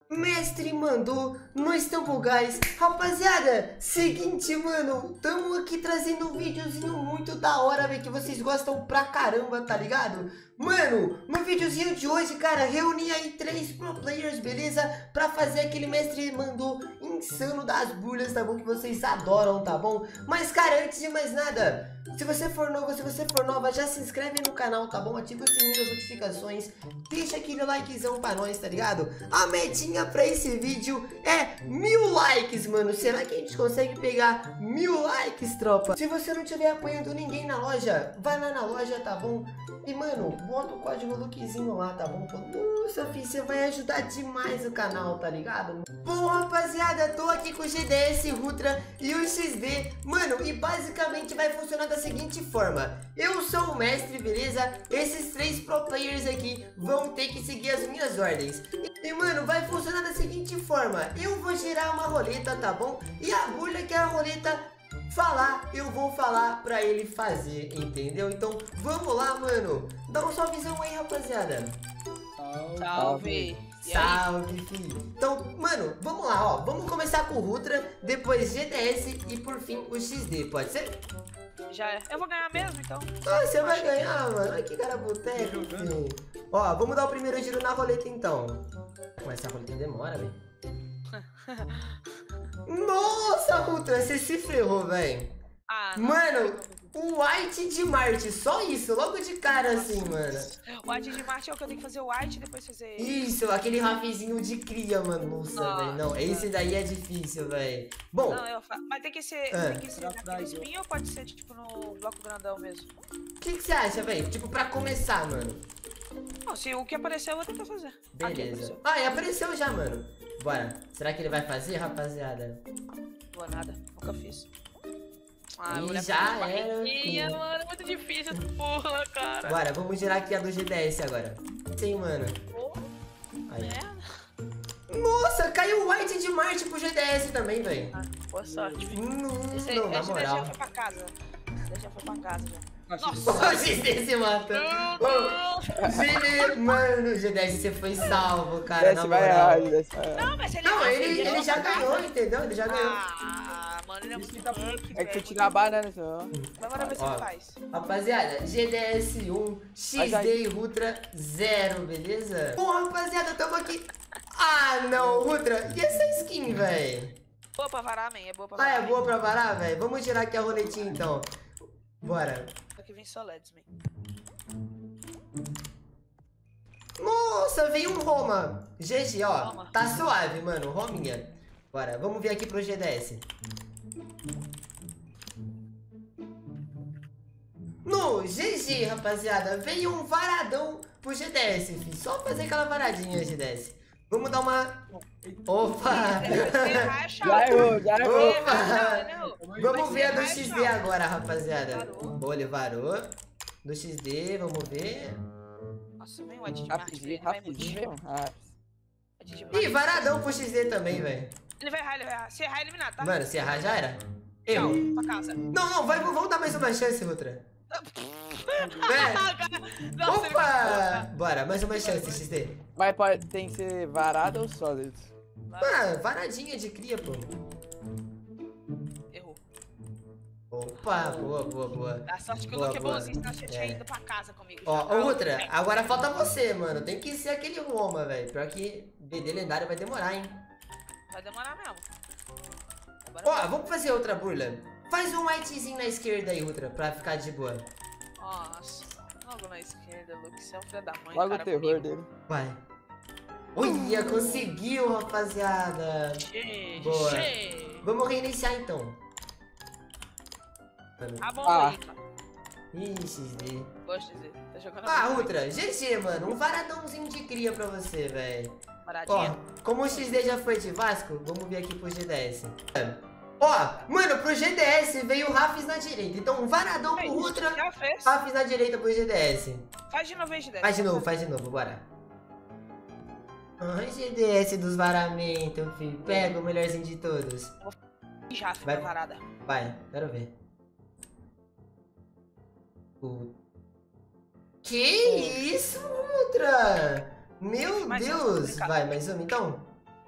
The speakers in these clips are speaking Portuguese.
Mestre mandou, nós estamos gás. Rapaziada, seguinte, mano, tamo aqui trazendo um videozinho muito da hora, velho, que vocês gostam pra caramba, tá ligado? Mano, no videozinho de hoje, cara, reuni aí 3 pro players, beleza? Pra fazer aquele mestre mandou insano das bulhas, tá bom? Que vocês adoram, tá bom? Mas, cara, antes de mais nada, se você for novo, se você for nova, já se inscreve no canal, tá bom? Ativa o sininho das notificações, deixa aquele likezão pra nós, tá ligado? A metinha pra esse vídeo é 1000 likes, mano. Será que a gente consegue pegar 1000 likes, tropa? Se você não estiver apoiando ninguém na loja, vai lá na loja, tá bom? E, mano, bota o código Luquezinho lá, tá bom? Nossa, filho, você vai ajudar demais o canal, tá ligado? Bom, rapaziada, tô aqui com o GDS, Rutra e o XD. Mano, e basicamente vai funcionar da seguinte forma. Eu sou o mestre, beleza? Esses 3 pro players aqui vão ter que seguir as minhas ordens. E, mano, vai funcionar da seguinte forma. Eu vou girar uma roleta, tá bom? E a agulha que é a roleta falar, eu vou falar pra ele fazer, entendeu? Então, vamos lá, mano. Dá um salvezão aí, rapaziada. Salve! Salve, filho. Então, mano, vamos lá, ó. Vamos começar com o Rutra, depois GDS e por fim o XD, pode ser? Já é. Eu vou ganhar mesmo, então. Ah, você vai ganhar, mano. Olha que cara boteco, filho. Ó, vamos dar o primeiro giro na roleta, então. Mas essa roleta demora, velho. Nossa, Rutra, você se ferrou, velho. Ah, mano, o White de Marte, só isso, logo de cara assim, mano. O White de Marte é o que eu tenho que fazer o White e depois fazer... Isso, aquele rafizinho de cria, mano. Nossa, velho, não, esse daí é difícil, velho. Bom... Não, eu faço. Mas tem que ser, tem que ser naquele espinho ou pode ser, tipo, no bloco grandão mesmo? O que você acha, velho? Tipo, pra começar, mano. Não, se o que aparecer eu vou tentar fazer. Beleza. Ah, e apareceu já, mano. Bora. Será que ele vai fazer, rapaziada? Boa nada, nunca fiz. Ah, e já era. Mano, é muito difícil essa porra, cara. Bora, vamos girar aqui a do GDS agora. Sim, mano. Aí. Nossa, caiu o White de Marte pro GDS também, velho. Ah, boa sorte, filho. Não, na moral. Já foi pra casa. Já foi pra casa, já. Nossa, o GDS se matou. Mano, o GDS você foi salvo, cara, na moral. Não, mas ele já ganhou, entendeu? Ele já ganhou. Ah, mano, ele é muito punk, é que tu tirar a banana, só. Agora ver se ele faz. Rapaziada, GDS 1, XD e Rutra 0, beleza? Bom, rapaziada, tamo aqui. Ah, não, Rutra, e essa skin, velho? Boa pra varar, man, é boa pra varar. Ah, é boa pra varar, velho? Vamos girar aqui a roletinha, então. Bora. Aqui vem só LEDs, man. Nossa, veio um Roma. GG, ó. Roma. Tá suave, mano. Rominha. Bora, vamos ver aqui pro GDS. No GG, rapaziada, veio um varadão pro GDS, filho. Só fazer aquela varadinha, GDS. Vamos dar uma... Opa! Já errou. Opa! Vamos ver a do XD agora, rapaziada. Boa, ele varou. Do XD, vamos ver. Nossa, vem o White de Marte. Rapidinho. Ih, varadão pro XD também, velho. Ele vai errar, Se errar, é eliminado, tá? Mano, se errar já era. Errou. Pra casa. Não, vamos dar mais uma chance, Rutra. Nossa, opa! Bora, mais uma chance, XD. Mas tem que ser varada ou sólido? Ah, varadinha de cria, pô. Errou. Opa, boa. A sorte que eu não bonzinho, senão eu tinha ido pra casa comigo. Ó, Rutra, agora falta você, mano. Tem que ser aquele Roma, velho. Pior que BD lendário vai demorar, hein. Vai demorar mesmo. Ó, vamos fazer outra burla. Faz um whitezinho na esquerda aí, Rutra, pra ficar de boa. Nossa, logo na esquerda, Luke, você é um filho da mãe, logo cara, o terror comigo. dele. Vai. Olha, conseguiu, rapaziada. Boa. Vamos reiniciar, então. Ah, bom, aí, cara. Ih, XD. Gosto de dizer. Tá jogando Rutra, GG, mano. Um varadãozinho de cria pra você, velho. Varadinha. Ó, como o XD já foi de Vasco, vamos ver aqui pro GDS. Ó, mano, pro GDS veio o Rafis na direita. Então, um varadão pro Rutra, Rafis na direita pro GDS. Faz de novo aí, GDS. Faz de novo, bora. Ai, GDS dos varamentos, filho. Pega o melhorzinho de todos. Já, vai varada. Vai, quero ver. Que isso, Rutra? Meu Deus. Vai, mais uma então?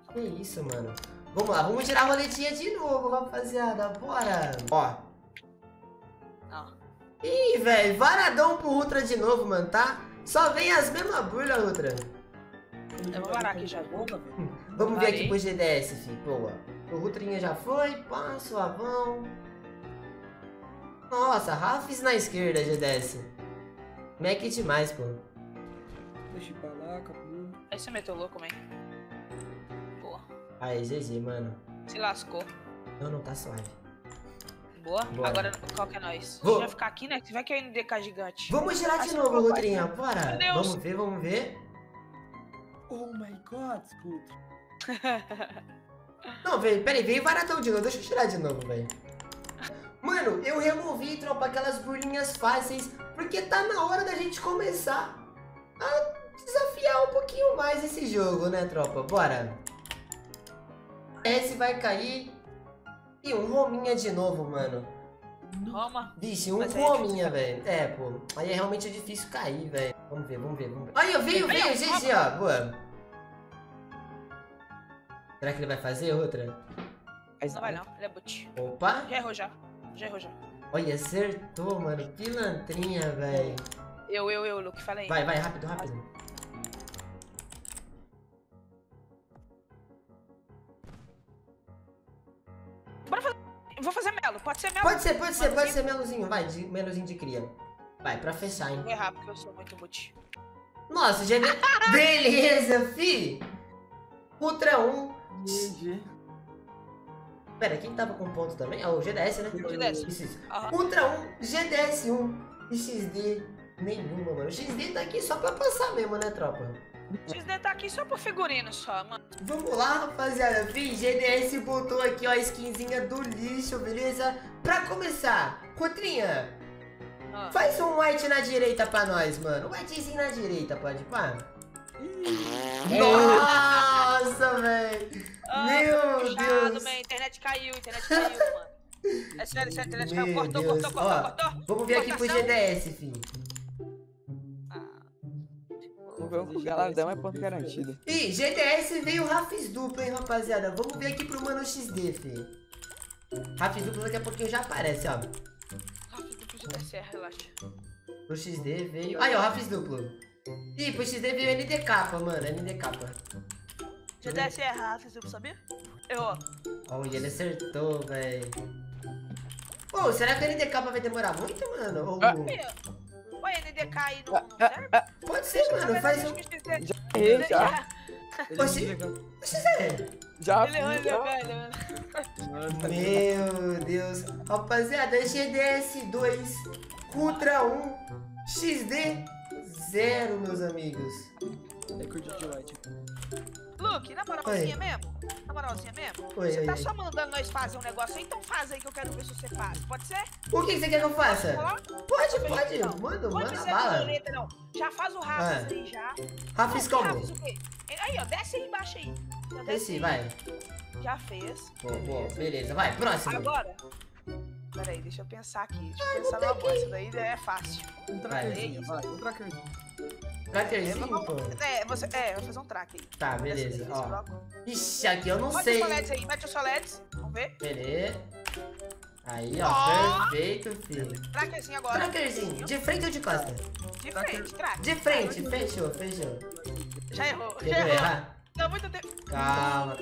Que isso, mano. Vamos lá, vamos tirar a roletinha de novo, rapaziada. Bora. Ó. Não. Ih, velho. Varadão pro Ultra de novo, mano, tá? Só vem as mesmas burlas, Ultra. Eu vou varar aqui já. Vamos ver aqui pro GDS, fi. Boa. O Ultrinha já foi. Pá, suavão. Nossa, Rafis na esquerda, GDS. Mac demais, pô. Deixa eu ir pra lá, acabou. Aí você meteu louco, man. Boa. Aí, GG, mano. Se lascou. Não, tá suave. Boa. Bora. Agora, qual que é nós? Vou. Deixa eu ficar aqui, né? Que vai que é o NDK gigante. Vamos girar de Acho novo, que eu vou Ultrinha. Bora. Meu Deus. Vamos ver. Oh my god, puto. Não, velho, peraí, veio varadão de novo. Deixa eu tirar de novo, velho. Mano, eu removi, tropa, aquelas burlinhas fáceis, porque tá na hora da gente começar a desafiar um pouquinho mais esse jogo, né, tropa? Bora. Esse vai cair. E um Rominha de novo, mano. Roma. Vixe, um Mas aí é Rominha, velho. É, pô. Aí é realmente difícil cair, velho. Vamos ver. Aí, ó, veio, GG, ó. Boa. Será que ele vai fazer outra? Não vai não, ele é boot. Opa. Já errou já. Olha, acertou, mano. Pilantrinha, velho. Eu, Luke, falei. Vai, rápido. Bora fazer. Vou fazer melo, pode ser melo? Pode ser melozinho, vai, melozinho de cria. Vai, pra fechar, hein. Vou errar porque eu sou muito boot. Nossa, já... Beleza, fi. Ultra 1. GG. Pera, quem tava com ponto também? Ah, o GDS, né? GDS. Isso. Aham. Ultra 1, GDS 1 e XD nenhuma, mano. O XD tá aqui só pra passar mesmo, né, tropa? XD tá aqui só por figurino só, mano. Vamos lá, rapaziada. Fih, GDS botou aqui, ó, a skinzinha do lixo, beleza? Pra começar, Rotrinha, faz um white na direita pra nós, mano. Um whitezinho na direita, pode pá? Nossa, velho. Meu puxado, Deus. man. Internet caiu, mano. É sério, a internet caiu. Cortou. Vamos ver aqui pro GDS, filho. Vamos ver o galardão é ponto garantido. Ih, GDS veio Rafis duplo, hein, rapaziada. Vamos ver aqui pro mano XD, filho. Rafis duplo daqui a pouquinho já aparece, ó. Rafis duplo GDS, relaxa. Pro XD veio... Aí, ó, Rafis duplo. Ih, pro XD veio NDK, mano, NDK. GDS é Rafis duplo, sabia? Errou. Olha, ele acertou, velho. Ô, será que o NDK vai demorar muito, mano? Ou... Oi, NDK aí não serve? Pode ser, mano, faz um... Errei, já. Oxi, Já. Ele errou, velho. Meu Deus. Rapaziada, GDS 2, Ultra 1, XD 0, meus amigos. É que eu de white. Luke, na moralzinha mesmo? Você tá só mandando nós fazer um negócio aí, então faz aí que eu quero ver se você faz. Pode ser? O que você quer que eu faça? Pode. Manda bala. Roleta, não. Já faz o Rafis aí, já. Rafis como? Rafis o quê? Aí, ó, desce aí embaixo aí. Já Desce, vai. Já fez. Boa, beleza. Vai, próximo. Agora. Pera aí, deixa eu pensar aqui. Deixa eu pensar numa boa. Isso daí é fácil. Um trackerzinho, vai. Um trackerzinho. Trackerzinho, pô. Vou fazer um track aí. Tá, beleza, Esse ó. bloco. Ixi, aqui eu não Mete sei. os soletes aí, mete os soletes. Vamos ver. Beleza. Aí, ó, perfeito, filho. Trackerzinho agora. Trackerzinho, de frente ou de costa? De frente, track. De frente, fechou. Já errou. Quer errar? Dá muito tempo. Calma.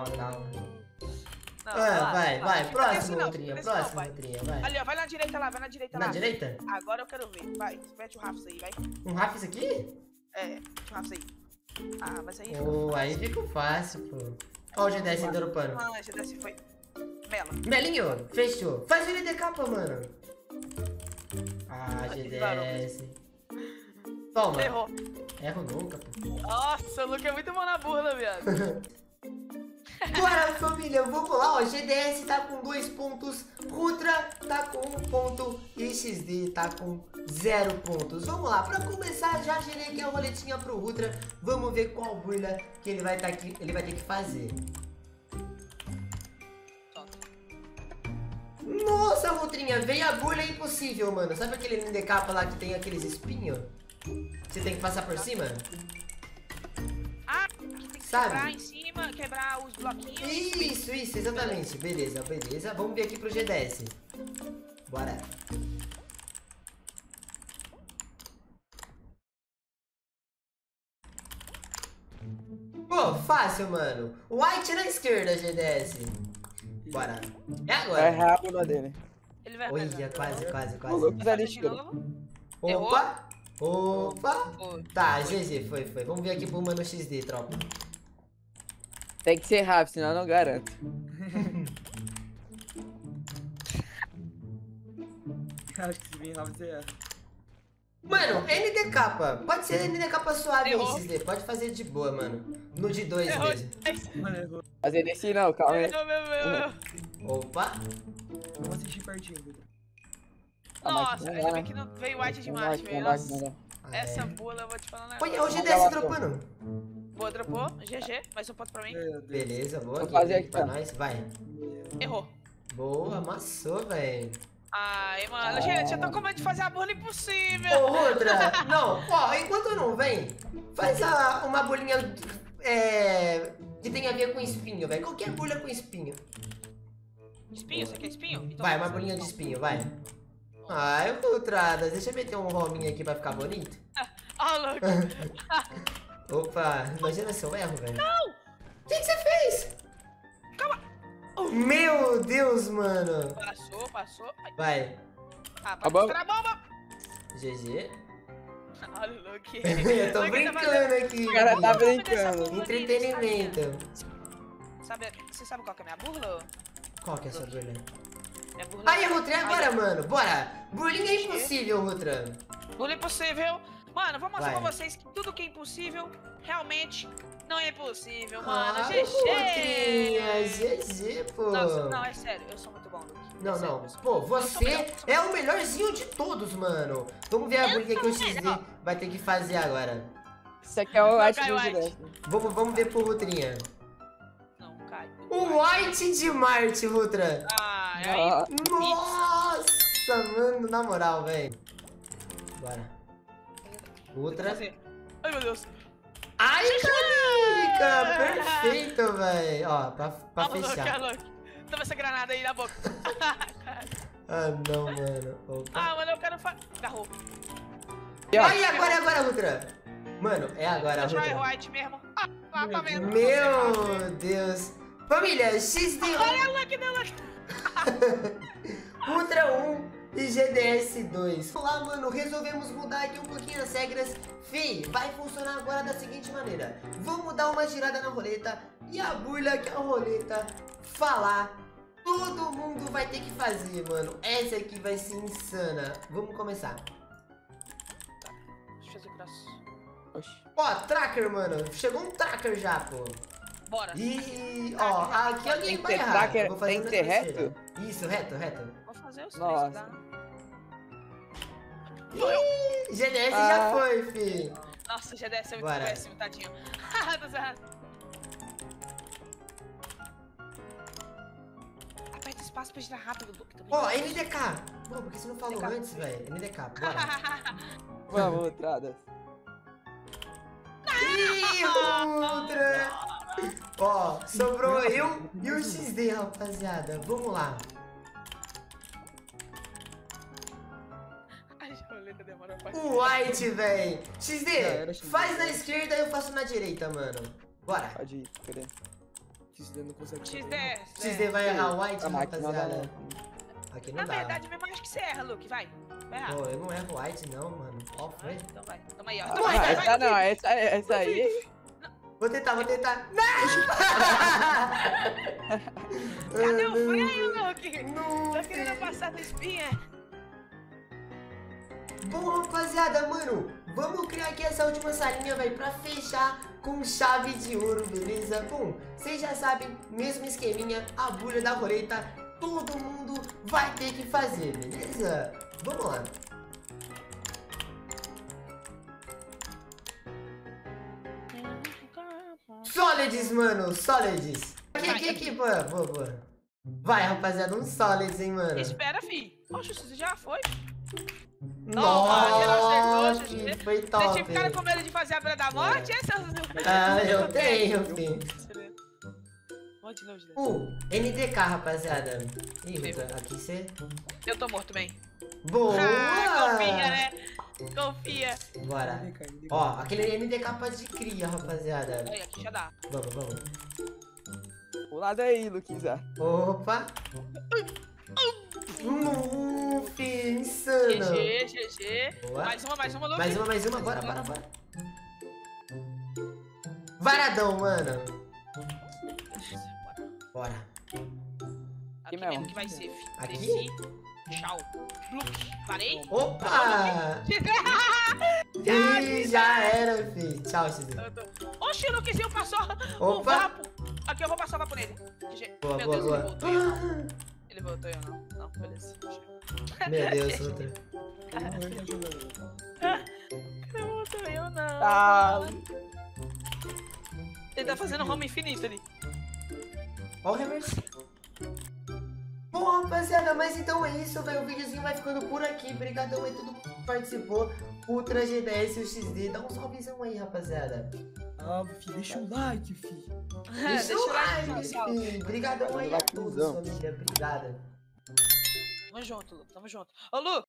Não, Vai, próximo, não, Ultrinha, nesse não, próximo, vai. Ultrinha, vai. Ali, ó, vai na direita lá, vai na direita lá. Na direita? Agora eu quero ver. Vai, mete o Rafis aí, vai. Um Rafis aqui? É, mete o Rafis aí. Ah, mas aí... Pô, aí fica fácil, pô. Ó o GDS ainda no pano. Ah, esse desse foi... Melo. Melinho, fechou. Faz o NDK, mano. Ah, GDS. Toma. Errou. Erro nunca, pô. Nossa, o Luke é muito bom na burla, viado. Bora, família, vamos lá, ó. GDS tá com 2 pontos, Ultra tá com 1 ponto e XD tá com 0 pontos. Vamos lá, pra começar, já gerei aqui a roletinha pro Ultra. Vamos ver qual burla que ele vai ter que fazer. Nossa, Ultrinha, veio a burla impossível, mano. Sabe aquele NDK lá que tem aqueles espinhos? Você tem que passar por cima? Ah, aqui tem que Sabe? quebrar em cima. quebrar os bloquinhos. Isso, exatamente. Beleza. Vamos vir aqui pro G10. Bora. Pô, fácil, mano. White na esquerda, G10. Bora. É agora. É rápido dele. Ele vai Olha, quase. O Lucas ali de chegou. novo. Opa. Foi. Tá, GG, foi. Vamos ver aqui pro Mano XD, tropa. Tem que ser rápido, senão eu não garanto. Acho que se vir rápido você erra. Mano, NDK, pode ser NDK suave aí, Errou. XD. Pode fazer de boa, mano. No de 2 Errou. mesmo. Mano, errou. Fazer desse não, calma aí. Opa. Vamos assistir pertinho, Vitor. Nossa, ainda bem que não veio white demais, velho. Nossa, essa É. bula eu vou te falar um negócio. Olha, o G10 dropando. Boa, dropou. GG, mais um ponto pra mim. Meu Deus. Beleza, boa. Vou Aqui, fazer aqui aqui, pra ó. nós. Vai. Errou. Boa, amassou, velho. Ai, mano, gente, eu tô com medo de fazer a burla impossível. Ô, Rudra, não, ó, enquanto não vem, faz uma bolinha que tem a ver com espinho, velho. Qualquer bolha com espinho. Espinho, você quer espinho? Então Vai, vamos uma bolinha de fazer. espinho, vai. Ai, Rudradas, deixa eu meter um rominho aqui pra ficar bonito. Ó, louco. Opa, imagina se eu erro, velho. Não! O que você fez? Calma. Meu Deus, mano. Passou. Ai. Vai, Ah, A vai bomba. estourar a bomba. GG. Olha o Luke. Eu tô Luke tá brincando aqui. O cara tá Não, brincando. mas essa Entretenimento. Você sabe qual que é a minha burla? Qual que é a sua burla? Minha burla Aí, Rutra, e agora, mano? Bora. Burlinha é impossível, Rutra. burla impossível. Mano, vou mostrar Vai. pra vocês que tudo que é impossível, realmente não é impossível, mano. Rutrinha, GG. GG, pô. Não, é sério, eu sou muito bom, Luke. Não, É sério, não. eu sou Pô, muito bom. Eu sou você melhor, eu sou é o melhorzinho de todos, mano. Vamos ver a burlinha que o XD melhor. vai ter que fazer agora. Isso aqui é o white Vai, do white. direto. Vamos ver pro Rutrinha. Não, Caio. O White de Marte, Rutra. Ai, aí. Ó, Nossa, mano, na moral, velho. Bora. Rutra. Ai, meu Deus. Ai, Calica! Perfeito, velho. Ó, pra fechar. Toma essa granada aí na boca. Ah, não, mano. Opa. Ah, mano, eu quero Agarrou. Aí, agora, Rutra. Mano, é agora, Deixa eu Rutra. white mesmo. Ah, tá vendo? Meu Deus. Família, XD1, Olha lá que deu lá. Ultra 1 e GDS 2. Vamos lá, mano, resolvemos mudar aqui um pouquinho as regras. Fih, vai funcionar agora da seguinte maneira. Vamos dar uma girada na roleta e a burla que a roleta falar, todo mundo vai ter que fazer, mano. Essa aqui vai ser insana. Vamos começar. Deixa eu fazer o braço. oxi. Ó, tracker, mano. Chegou um tracker já, pô. Bora. E, ó, aqui alguém Tem que vai ter errar. tracker, Eu vou fazer tem que na ter terceira. reto? Isso, reto. Vou fazer os três. Nossa. Tá? Ih, GDS já Ah. foi, fi. Nossa, já deve ser muito Bora. péssimo, tadinho. Tá certo. Aperta espaço pra girar rápido, Luke. Também. Ó, NDK. Pô, por que você não falou NDK. antes, velho? NDK, bora. Vamos, entrada. Ih, Ultra. Ó, sobrou eu e o XD, rapaziada. Vamos lá. Ai, a roleta demorou pra O White, velho. Já XD, era, XD. faz na esquerda e eu faço na direita, mano. Bora. Pode ir, cadê? XD não consegue. XD. XD vai errar o White, A máquina não dá, rapaziada. não. Aqui Na não dá. verdade mesmo, acho que você erra, Luke. Vai errar. Pô, eu não erro o White, não, mano. Qual foi? Então vai. Toma aí, ó. Ah, Toma aí, vai, essa não, vai. essa aí. Vou tentar. Cadê o freio, Luke? Não Tô querendo tem. passar da espinha. Bom, rapaziada, mano, vamos criar aqui essa última salinha, velho, pra fechar com chave de ouro, beleza? Bom, vocês já sabem, mesmo esqueminha, a bolha da roleta, todo mundo vai ter que fazer, beleza? Vamos lá. Solids, mano, Solids. Aqui, boa. Vai, rapaziada, um Solids, hein, mano. Espera, fi. Poxa, isso já foi. Nossa, acertou, que foi Vocês top. ficaram com medo de fazer a Bra da Morte? Esse é o... Ah, eu tenho, filho. Onde longe? NDK, rapaziada. Ih, Ruta, aqui você... Eu tô morto, bem. Boa! Confia, né? Confia. Bora. NDK. Ó, aquele NDK pode cria, rapaziada. Aí, aqui já dá. Vamos. O lado aí, Luquiza. Opa. Insano. GG. Boa. Mais uma, Luke. Mais uma. Bora. Varadão, mano. Bora. Aqui mesmo. mesmo que vai ser, fi. Aqui? Desci. Tchau. Luke, parei. Opa! Ih, já era, fi. Tchau, XD. Oxi, o Lukezinho passou o Opa. vapo. Aqui, eu vou passar o vapo nele. GG. Boa. Deus, ele voltou, eu não. Não, beleza. Meu Deus, outra. Não voltou, eu não. Ah, Ele tá fazendo home infinito ali. Ó o reverso. Bom, rapaziada, mas então é isso, velho. O videozinho vai ficando por aqui. Obrigadão aí todo mundo que participou. Ultra G10 e o XD. Dá um salvezão aí, rapaziada. Fi, deixa o like, fi. Deixa o like, pessoal. filho. Obrigadão aí a todos, família. Obrigada. Tamo junto, Lu. Tamo junto. Ô, Lu,